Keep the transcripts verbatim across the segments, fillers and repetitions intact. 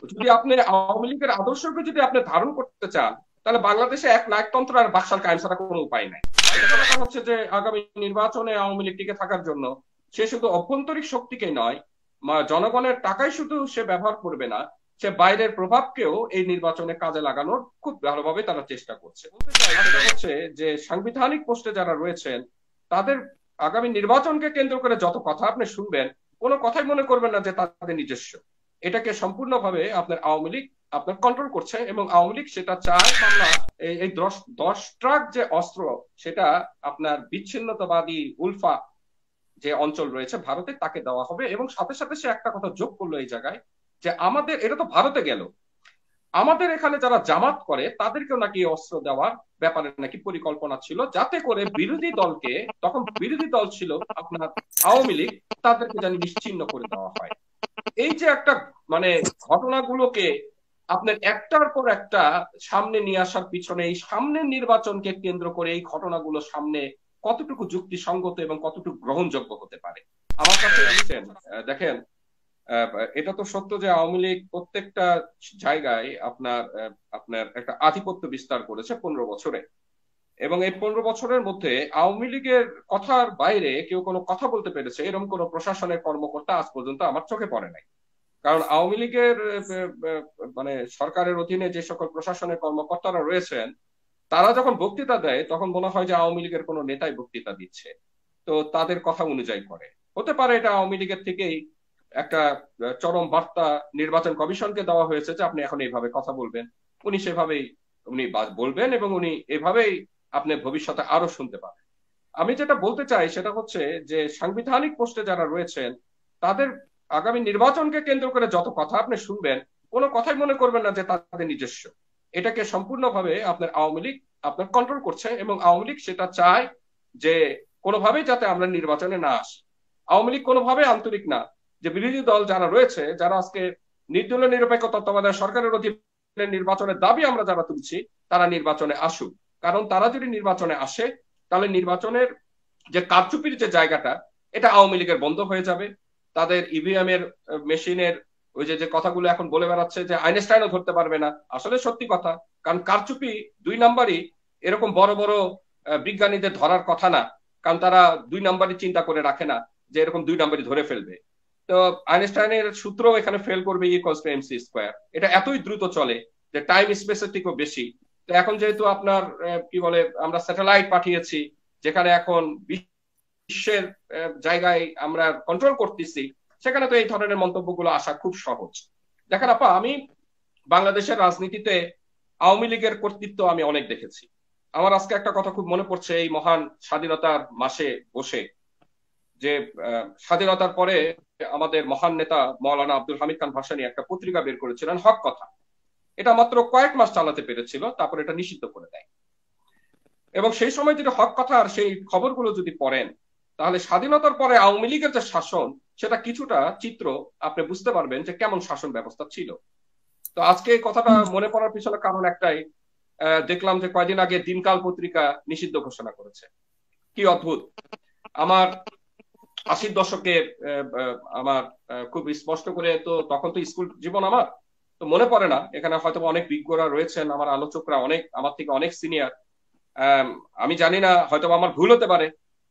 যদি আপনি আওয়ামী লীগের আদর্শকে যদি আপনি ধারণ করতে চান, তাহলে বাংলাদেশে এক নায়কতন্ত্র আর বাকশাল কায়েম ছাড়া কোনো উপায় নাই। আরেকটা কথা হচ্ছে যে আগামী নির্বাচনে আওয়ামী লীগ টিকে থাকার জন্য সে শুধু অভ্যন্তরীণ শক্তিকেই নয়, মা- জনগণের টাকাই শুধু সে ব্যবহার করবে না, সে বাইরের প্রভাবকেও এই নির্বাচনে কাজে লাগানোর খুব ভালোভাবে তারা চেষ্টা করছে। বলতে চাই সেটা হচ্ছে যে সাংবিধানিক পোস্টে যারা রয়েছেন তাদের আগামী নির্বাচনকে কেন্দ্র করে যত কথা আপনি শুনবেন, কোনো কথাই মনে করবেন না যে তাদের নিজস্ব। এটাকে সম্পূর্ণভাবে আপনার আওয়ামী লীগ আপনার কন্ট্রোল করছে, এবং আওয়ামী লীগ সেটা চায় মামলা এই এই দশ দশ ট্রাক যে অস্ত্র, সেটা আপনার বিচ্ছিন্নতাবাদী উলফা যে অঞ্চল রয়েছে ভারতে তাকে দেওয়া হবে। এবং সাথে সাথে সে একটা কথা যোগ করলো এই জায়গায়, যে আমাদের এটা তো ভারতে গেল, আমাদের এখানে যারা জামাত করে তাদেরকেও নাকি অস্ত্র দেওয়ার ব্যাপারে নাকি পরিকল্পনা ছিল, যাতে করে বিরোধী দলকে, তখন বিরোধী দল ছিল আপনার আওয়ামী লীগ, তাদেরকে জানি নিশ্চিহ্ন করে দেওয়া হয়। এই যে একটা মানে ঘটনাগুলোকে আপনার একটার পর একটা সামনে নিয়ে আসার পিছনে এই সামনের নির্বাচনকে কেন্দ্র করে এই ঘটনাগুলো সামনে কতটুকু যুক্তিসঙ্গত এবং কতটুকু গ্রহণযোগ্য হতে পারে আমার কাছে বুঝছেন। আহ, দেখেন, আহ, এটা তো সত্য যে আওয়ামী লীগ প্রত্যেকটা জায়গায় আপনার আহ, আপনার একটা আধিপত্য বিস্তার করেছে পনেরো বছরে। এবং এই পনেরো বছরের মধ্যে আওয়ামী লীগের কথার বাইরে কেউ কোনো কথা বলতে পেরেছে এরকম কোনো প্রশাসনের কর্মকর্তা আজ পর্যন্ত আমার চোখে পড়ে নাই। কারণ আওয়ামী লীগের মানে সরকারের অধীনে যে সকল প্রশাসনের কর্মকর্তারা রয়েছেন, তারা যখন বক্তৃতা দেয় তখন মনে হয় যে আওয়ামী লীগের কোনো নেতাই বক্তৃতা দিচ্ছে। তো তাদের কথা অনুযায়ী করে, হতে পারে এটা আওয়ামী লীগের থেকেই একটা চরম বার্তা নির্বাচন কমিশনকে দেওয়া হয়েছে যে আপনি এখন এইভাবে কথা বলবেন, উনি সেভাবেই উনি বলবেন, এবং উনি এভাবেই আপনি ভবিষ্যতে আরো শুনতে পাবেন। আমি যেটা বলতে চাই সেটা হচ্ছে যে সাংবিধানিক পোস্টে যারা রয়েছেন তাদের আগামী নির্বাচনকে কেন্দ্র করে যত কথা আপনি শুনবেন, কোনো কথাই মনে করবেন না যে তাদের নিজস্ব। এটাকে সম্পূর্ণভাবে আপনার আওয়ামী লীগ আপনার কন্ট্রোল করছে, এবং আওয়ামী লীগ সেটা চায় যে কোনোভাবেই যাতে আমরা নির্বাচনে না আসি। আওয়ামী লীগ কোনোভাবে আন্তরিক না যে বিরোধী দল যারা রয়েছে, যারা আজকে নির্দলীয় নিরপেক্ষ তত্ত্বাবধায়ক সরকারের অধীনে নির্বাচনের দাবি আমরা যারা তুলছি, তারা নির্বাচনে আসুক। কারণ তারা যদি নির্বাচনে আসে, তাহলে নির্বাচনের যে কারচুপির যে জায়গাটা, এটা আওয়ামী লীগের বন্ধ হয়ে যাবে। তাদের ইভিএম এর মেশিনের ওই যে যে কথাগুলো এখন বলে বেড়াচ্ছে যে আইনস্টাইনও ধরতে পারবে না, আসলে সত্যি কথা। কারণ কারচুপি দুই নাম্বারই এরকম বড় বড় বিজ্ঞানীদের ধরার কথা না, কারণ তারা দুই নাম্বারই চিন্তা করে রাখে না যে এরকম দুই নাম্বারই ধরে ফেলবে। তো আইনস্টাইনের সূত্র এখানে ফেল করবে, ইকুয়ালস টু এমসি স্কোয়ার। এটা এতই দ্রুত চলে যে টাইম স্পেসের থেকেও বেশি। তো এখন যেহেতু আপনার কি বলে আমরা স্যাটেলাইট পাঠিয়েছি, যেখানে এখন বিশ্বের জায়গায় আমরা কন্ট্রোল করতেছি, সেখানে তো এই ধরনের মন্তব্যগুলো আসা খুব সহজ। দেখেন আপা, আমি বাংলাদেশের রাজনীতিতে আওয়ামী লীগের কর্তৃত্ব আমি অনেক দেখেছি। আমার আজকে একটা কথা খুব মনে পড়ছে, এই মহান স্বাধীনতার মাসে বসে যে স্বাধীনতার পরে আমাদের মহান নেতা মৌলানা আব্দুল হামিদ খান ভাসানী একটা পত্রিকা বের করেছিলেন, হক কথা। এটা মাত্র কয়েক মাস চালাতে পেরেছিল, তারপর এটা নিষিদ্ধ করে দেয়। এবং সেই সময় যদি হক কথার সেই খবরগুলো যদি পড়েন, তাহলে স্বাধীনতার পরে আওয়ামী লীগের যে শাসন, সেটা কিছুটা চিত্র আপনি বুঝতে পারবেন যে কেমন শাসন ব্যবস্থা ছিল। তো আজকে এই কথাটা মনে পড়ার পিছনে কারণ একটাই, দেখলাম যে কয়দিন আগে দিনকাল পত্রিকা নিষিদ্ধ ঘোষণা করেছে। কি অদ্ভুত! আমার আশির দশকে আমার খুব স্পষ্ট করে, তো তখন তো স্কুল জীবন আমার, তো মনে পড়ে না। এখানে হয়তো অনেক বিজ্ঞরা রয়েছেন, আমার আলোচকরা অনেক আমার থেকে অনেক সিনিয়র। আমি জানি না, হয়তো আমার ভুল হতে পারে।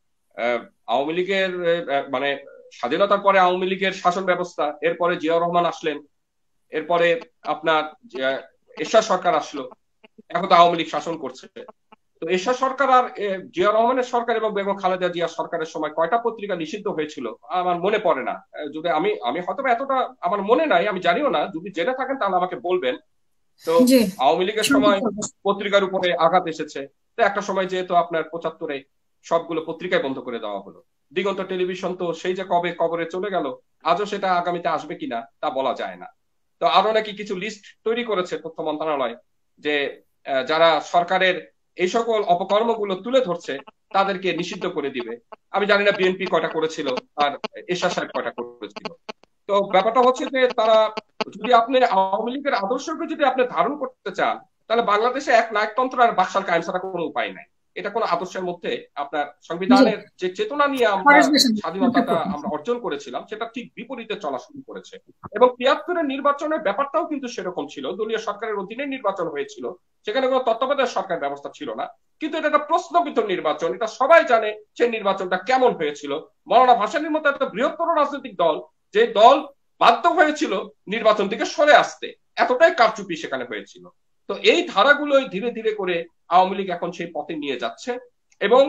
আওয়ামী লীগের মানে স্বাধীনতার পরে আওয়ামী লীগের শাসন ব্যবস্থা, এরপরে জিয়াউর রহমান আসলেন, এরপরে আপনার এরশাদ সরকার আসলো, এখন তো আওয়ামী লীগ শাসন করছে। তো এরশাদ সরকার আর জিয়াউর রহমানের সরকার এবং বেগম খালেদা জিয়া সরকারের সময় কয়টা পত্রিকা নিষিদ্ধ হয়েছিল আমার মনে পড়ে না। যদি আমি আমি হয়তো এতটা আমার মনে নাই, আমি জানিও না, যদি জেনে থাকেন তাহলে আমাকে বলবেন। তো জি। আওয়ামী লীগের সময় পত্রিকার উপরে আঘাত এসেছে। তো একটা সময় যেহেতু আপনার পঁচাত্তরে সবগুলো পত্রিকায় বন্ধ করে দেওয়া হলো। দিগন্ত টেলিভিশন তো সেই যে কবে কবরে চলে গেল, আজও সেটা আগামীতে আসবে কিনা তা বলা যায় না। তো আরো নাকি কিছু লিস্ট তৈরি করেছে তথ্য মন্ত্রণালয়, যে যারা সরকারের এই সকল অপকর্মগুলো তুলে ধরছে তাদেরকে নিষিদ্ধ করে দিবে। আমি জানি না বিএনপি কয়টা করেছিল আর এরশাদ সাহেব কয়টা করেছিল। তো ব্যাপারটা হচ্ছে যে তারা, যদি আপনি আওয়ামী লীগের আদর্শকে যদি আপনি ধারণ করতে চান, তাহলে বাংলাদেশে এক নায়কতন্ত্র আর বাকশাল কায়েম ছাড়া কোনো উপায় নাই। এটা কোনো আদর্শের মধ্যে আপনার সংবিধানের যে চেতনা নিয়ে আমরা স্বাধীনতাটা আমরা অর্জন করেছিলাম সেটা ঠিক বিপরীতে চলা শুরু করেছে। এবং তিয়াত্তরের নির্বাচনের ব্যাপারটাও কিন্তু সেরকম ছিল, দলীয় সরকারের অধীনে নির্বাচন হয়েছিল, সেখানে কোনো তত্ত্বাবধায়ক সরকার ব্যবস্থা ছিল না, কিন্তু এটা একটা প্রশ্নবিদ্ধ নির্বাচন, এটা সবাই জানে সেই নির্বাচনটা কেমন হয়েছিল। মওলানা ভাসানীর মতো একটা বৃহত্তর রাজনৈতিক দল, যে দল বাধ্য হয়েছিল নির্বাচন থেকে সরে আসতে, এতটাই কারচুপি সেখানে হয়েছিল। তো এই ধারাগুলোই ধীরে ধীরে করে আওয়ামী লীগ এখন সেই পথে নিয়ে যাচ্ছে। এবং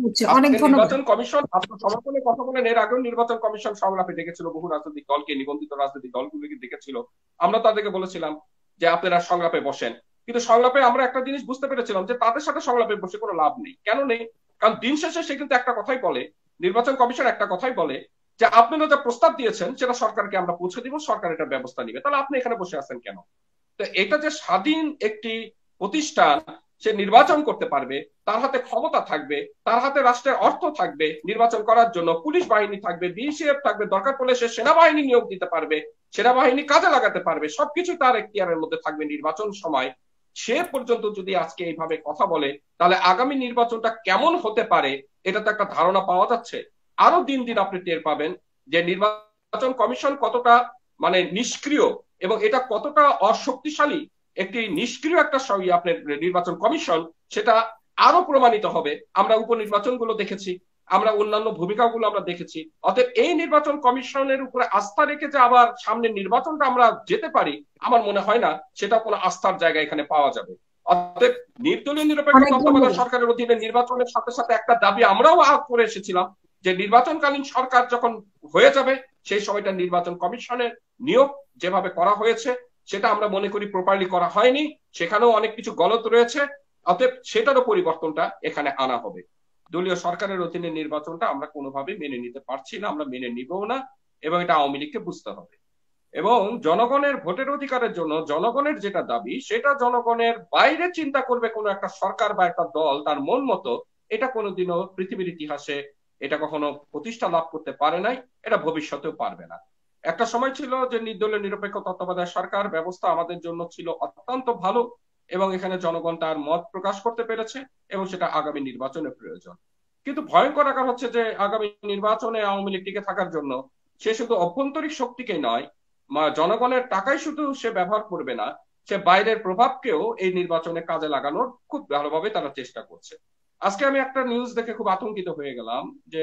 নির্বাচন কমিশন সমর্থনে কথা বলেন, এর আগেও নির্বাচন কমিশন সংলাপে ডেকেছিল বহু রাজনৈতিক দলকে, নিবন্ধিত রাজনৈতিক দলগুলোকে ডেকেছিল। আমরা তাদেরকে বলেছিলাম যে আপনারা সংলাপে বসেন, কিন্তু সংলাপে আমরা একটা জিনিস বুঝতে পেরেছিলাম যে তাদের সাথে সংলাপে বসে কোনো লাভ নেই। কেন নেই? কারণ দিন শেষে সে কিন্তু একটা কথাই বলে, নির্বাচন কমিশন একটা কথাই বলে যে আপনারা যা প্রস্তাব দিয়েছেন সেটা সরকারকে আমরা পৌঁছে দিব, সরকার এটা ব্যবস্থা নিবে, তাহলে আপনি এখানে বসে আছেন কেন? তো এটা যে স্বাধীন একটি প্রতিষ্ঠান, সে নির্বাচন করতে পারবে, তার হাতে ক্ষমতা থাকবে, তার হাতে রাষ্ট্রের অর্থ থাকবে নির্বাচন করার জন্য, পুলিশ বাহিনী থাকবে, বিএসএফ থাকবে, দরকার পড়লে সে সেনাবাহিনী নিয়োগ দিতে পারবে, সেনাবাহিনী কাজে লাগাতে পারবে, সবকিছু তার এখতিয়ারের মধ্যে থাকবে নির্বাচন সময়। সে পর্যন্ত যদি আজকে এইভাবে কথা বলে, তাহলে আগামী নির্বাচনটা কেমন হতে পারে এটা তো একটা ধারণা পাওয়া যাচ্ছে। আরো দিন দিন আপনি টের পাবেন যে নির্বাচন কমিশন কতটা মানে নিষ্ক্রিয় এবং এটা কতটা অশক্তিশালী একটি নিষ্ক্রিয় একটা আপনার নির্বাচন কমিশন, সেটা আরো প্রমাণিত হবে। আমরা উপনির্বাচন গুলো দেখেছি, আমরা অন্যান্য ভূমিকাগুলো আমরা দেখেছি। অতএব এই নির্বাচন কমিশনের উপরে আস্থা রেখে যে আবার সামনে নির্বাচনটা আমরা যেতে পারি, আমার মনে হয় না সেটা কোনো আস্থার জায়গা এখানে পাওয়া যাবে। অতএব নির্দলীয় নিরপেক্ষ তত্ত্বাবধায়ক সরকারের অধীনে নির্বাচনের সাথে সাথে একটা দাবি আমরাও আহ্বান করে এসেছিলাম যে নির্বাচনকালীন সরকার যখন হয়ে যাবে সেই সময়টা নির্বাচন কমিশনের নিয়োগ যেভাবে করা হয়েছে সেটা আমরা মনে করি প্রপারলি করা হয়নি, সেখানেও অনেক কিছু গলত রয়েছে। অতএব সেটারও পরিবর্তনটা এখানে আনা হবে। দলীয় সরকারের অধীনে নির্বাচনটা আমরা কোনোভাবেই মেনে নিতে পারছি না, আমরা মেনে নিবও না, এবং এটা আওয়ামী লীগকে বুঝতে হবে। এবং জনগণের ভোটের অধিকারের জন্য জনগণের যেটা দাবি সেটা জনগণের বাইরে চিন্তা করবে কোনো একটা সরকার বা একটা দল তার মন মতো, এটা কোনোদিনও পৃথিবীর ইতিহাসে এটা কখনো প্রতিষ্ঠা লাভ করতে পারে নাই, এটা ভবিষ্যতেও পারবে না। একটা সময় ছিল যে নির্দলীয় নিরপেক্ষ তত্ত্বাবধায়ক সরকার ব্যবস্থা আমাদের জন্য ছিল অত্যন্ত ভালো, এবং এখানে জনগণ তার মত প্রকাশ করতে পেরেছে, এবং সেটা আগামী নির্বাচনের প্রয়োজন। কিন্তু ভয়ঙ্কর আকার হচ্ছে যে আগামী নির্বাচনে আওয়ামী লীগ টিকে থাকার জন্য সে শুধু অভ্যন্তরীণ শক্তিকে নয়, জনগণের টাকাই শুধু সে ব্যবহার করবে না, সে বাইরের প্রভাবকেও এই নির্বাচনে কাজে লাগানোর খুব ভালোভাবে তারা চেষ্টা করছে। আজকে আমি একটা নিউজ দেখে খুব আতঙ্কিত হয়ে গেলাম, যে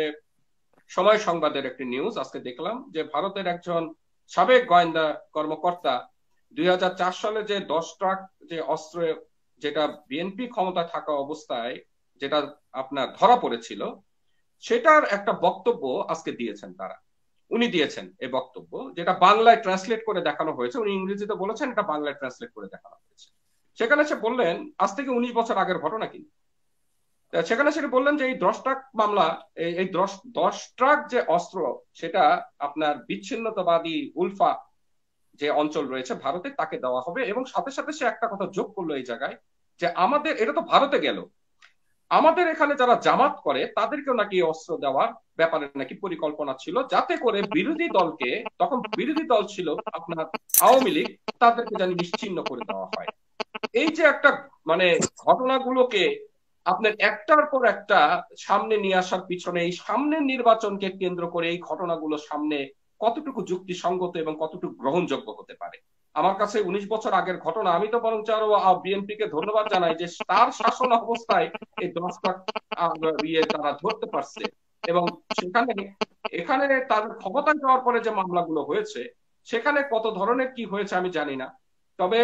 সময় সংবাদের একটি নিউজ আজকে দেখলাম যে ভারতের একজন সাবেক গোয়েন্দা কর্মকর্তা দুই হাজার চার সালে যে দশ ট্রাক যে অস্ত্র, যেটা বিএনপি ক্ষমতা থাকা অবস্থায় যেটা আপনার ধরা পড়েছিল, সেটার একটা বক্তব্য আজকে দিয়েছেন তারা। উনি দিয়েছেন এই বক্তব্য, যেটা বাংলায় ট্রান্সলেট করে দেখানো হয়েছে, উনি ইংরেজিতে বলেছেন, এটা বাংলায় ট্রান্সলেট করে দেখানো হয়েছে। সেখানে সে বললেন আজ থেকে উনিশ বছর আগের ঘটনা কিন্তু, সেখানে সেটা বললেন যে এই দশ ট্রাক মামলা, এই দশ দশ ট্রাক যে অস্ত্র সেটা আপনার বিচ্ছিন্নতাবাদী উলফা যে অঞ্চল রয়েছে ভারতে তাকে দেওয়া হবে। এবং সাথে সাথে সে একটা কথা যোগ করলো এই জায়গায়, যে আমাদের এটা তো ভারতে গেল, আমাদের এখানে যারা জামাত করে তাদেরকেও নাকি অস্ত্র দেওয়ার ব্যাপারে নাকি পরিকল্পনা ছিল, যাতে করে বিরোধী দলকে, তখন বিরোধী দল ছিল আপনার আওয়ামী লীগ, তাদেরকে জানি নিশ্চিহ্ন করে দেওয়া হয়। এই যে একটা মানে ঘটনাগুলোকে আপনার একটার পর একটা সামনে নিয়ে আসার পিছনে এই সামনের নির্বাচনকে কেন্দ্র করে এই ঘটনাগুলো সামনে কতটুকু যুক্তিসঙ্গত এবং কতটুকু গ্রহণযোগ্য হতে পারে, আমার কাছে উনিশ বছর আগের ঘটনা। আমি তো বরং আরো বিএনপি কে ধন্যবাদ জানাই যে তার শাসন অবস্থায় এই দশটা ইয়ে তারা ধরতে পারছে, এবং সেখানে এখানে তাদের ক্ষমতায় যাওয়ার পরে যে মামলাগুলো হয়েছে সেখানে কত ধরনের কি হয়েছে আমি জানি না। তবে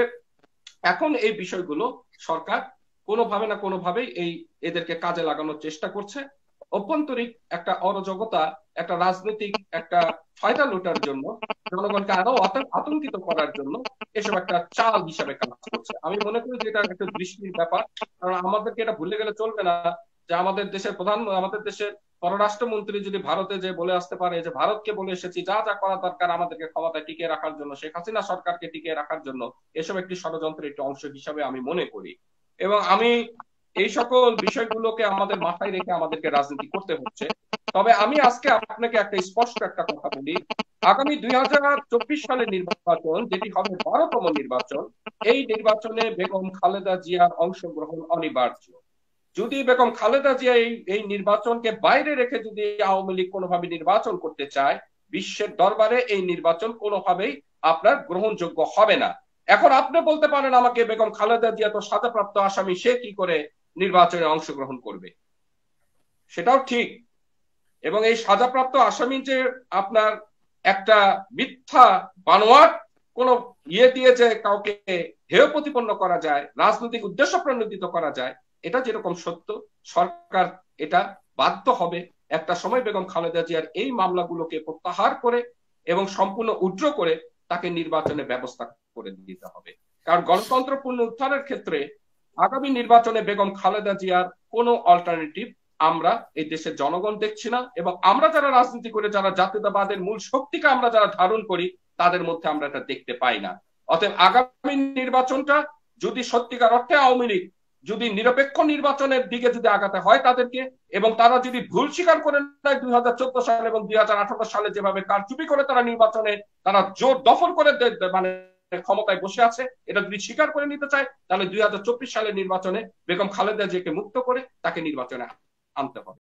এখন এই বিষয়গুলো সরকার কোনোভাবে না কোনোভাবেই এই এদেরকে কাজে লাগানোর চেষ্টা করছে, অভ্যন্তরীণ একটা অরাজকতা, একটা রাজনৈতিক একটা ফায়দা লুটার জন্য, জনগণকে আরো আতঙ্কিত করার জন্য এসব একটা চাল হিসাবে কাজ করছে। আমি মনে করি যে এটা একটা দৃষ্টির ব্যাপার, কারণ আমাদেরকে এটা ভুলে গেলে চলবে না যে আমাদের দেশের প্রধান, আমাদের দেশের পররাষ্ট্রমন্ত্রী যদি ভারতে যে বলে আসতে পারে যে ভারতকে বলে এসেছি যা যা করা দরকার আমাদেরকে ক্ষমতায় টিকিয়ে রাখার জন্য, শেখ হাসিনা সরকারকে টিকিয়ে রাখার জন্য, এসব একটি ষড়যন্ত্রের একটি অংশ হিসাবে আমি মনে করি। এবং আমি এই সকল বিষয়গুলোকে আমাদের মাথায় রেখে আমাদেরকে রাজনীতি করতে হচ্ছে। তবে আমি আজকে আপনাকে একটা স্পষ্ট একটা কথা বলি, আগামী দুই হাজার চব্বিশ সালের নির্বাচন যেটি হবে বারোতম নির্বাচন, এই নির্বাচনে বেগম খালেদা জিয়ার অংশগ্রহণ অনিবার্য। যদি বেগম খালেদা জিয়া এই এই নির্বাচনকে বাইরে রেখে যদি আওয়ামী লীগ কোনোভাবে নির্বাচন করতে চায়, বিশ্বের দরবারে এই নির্বাচন কোনোভাবেই আপনার গ্রহণযোগ্য হবে না। এখন আপনি বলতে পারেন আমাকে, বেগম খালেদা জিয়া তো সাজাপ্রাপ্ত আসামি, সে কি করে নির্বাচনে অংশগ্রহণ করবে? সেটাও ঠিক। এবং এই সাজাপ্রাপ্ত আসামি যে আপনার একটা মিথ্যা বানোয়াট কোন ইয়ে দিয়ে যে কাউকে হেয় প্রতিপন্ন করা যায়, রাজনৈতিক উদ্দেশ্য প্রণোদিত করা যায়, এটা যেরকম সত্য, সরকার এটা বাধ্য হবে একটা সময় বেগম খালেদা জিয়ার এই মামলাগুলোকে প্রত্যাহার করে এবং সম্পূর্ণ উড্র করে তাকে নির্বাচনে ব্যবস্থা করে দিতে হবে। কারণ গণতন্ত্র পুনরুদ্ধারের ক্ষেত্রে আগামী নির্বাচনে বেগম খালেদা জিয়ার কোনো অল্টারনেটিভ আমরা এই দেশের জনগণ দেখছি না, এবং আমরা যারা রাজনীতি করে, যারা জাতীয়তাবাদের মূল শক্তিকে আমরা যারা ধারণ করি, তাদের মধ্যে আমরা এটা দেখতে পাই না। অতএব আগামী নির্বাচনটা যদি সত্যিকার অর্থে আওয়ামী লীগ যদি নিরপেক্ষ নির্বাচনের দিকে যদি আগাতে হয় তাদেরকে, এবং তারা যদি ভুল স্বীকার করে নেয় দুই হাজার চোদ্দ সালে এবং দুই হাজার আঠারো সালে যেভাবে কারচুপি করে তারা নির্বাচনে তারা জোর দখল করে মানে ক্ষমতায় বসে আছে, এটা যদি স্বীকার করে নিতে চায়, তাহলে দুই হাজার চব্বিশ সালের নির্বাচনে বেগম খালেদা জিয়াকে মুক্ত করে তাকে নির্বাচনে আনতে হবে।